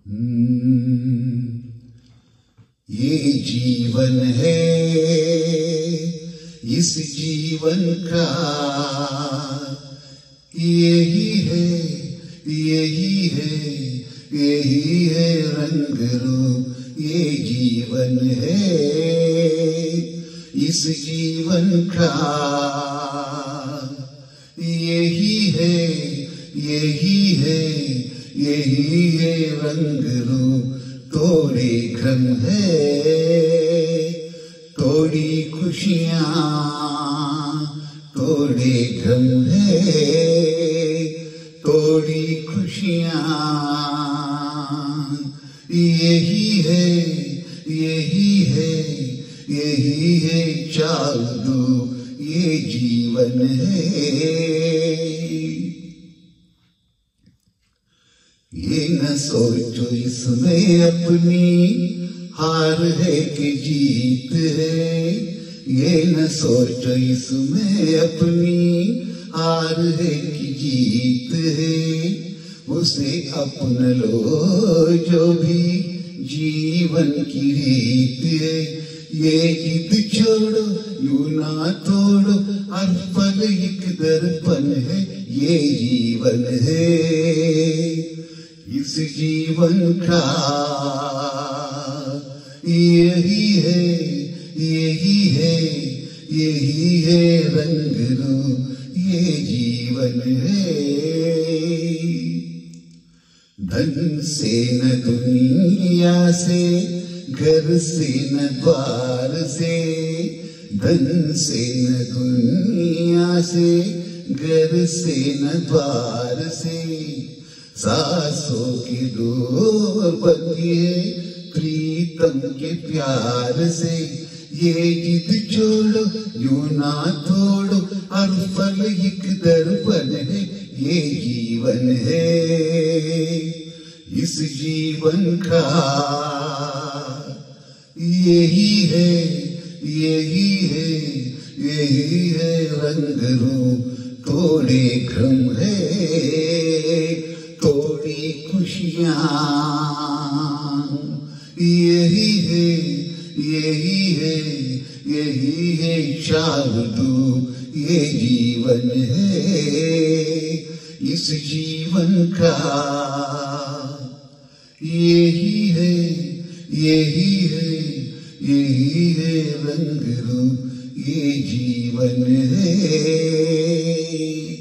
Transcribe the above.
ये जीवन है, इस जीवन का यही है, यही है, यही है रंग रूप। ये जीवन है, इस जीवन का यही है, यही है, यही है रंग रूप। थोड़े गम है, थोड़ी खुशियाँ, थोड़े गम है, थोड़ी खुशियाँ। यही है, यही है, यही है चालू। ये जीवन है। ये न सोचो इसमें अपनी हार है कि जीत है। ये न सोचो इसमें अपनी हार है कि जीत है। उसे अपना लो जो भी जीवन की रीत है। ये जिद छोड़ो, यूं ना तोड़ो, हर पल एक दर्पण है। ये जीवन है, इस जीवन का यही है, यही है, यही है रंग रूप। ये जीवन है। धन से न दुनिया से, घर से न द्वार से। धन से न दुनिया से, घर से न द्वार से। सांसों की डोर बंधी है प्रीतम के प्यार से। ये जिद छोड़ो, यूं ना तोड़ो, हर पल एक दर्पण है। ये जीवन है, इस जीवन का यही है, यही है, यही है रंग रूप। थोड़े गम है, थोड़ी खुशियाँ। यही है, यही है, यही है जादू। ये जीवन है, इस जीवन का यही है, यही है, यही है रंग रूप। ये जीवन है।